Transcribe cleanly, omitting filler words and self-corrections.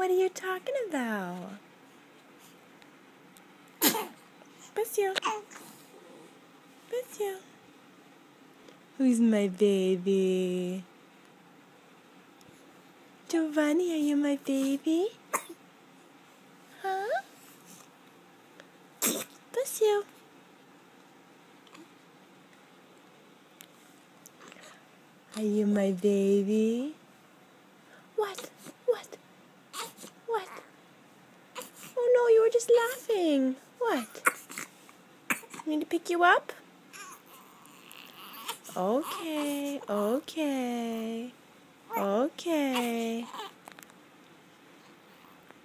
what are you talking about? Bless you. Bless you. Who's my baby? Giovanni, are you my baby? Huh? Bless you. Are you my baby? What? What? What? Oh no, you were just laughing. What? Need to pick you up? Okay, okay, okay.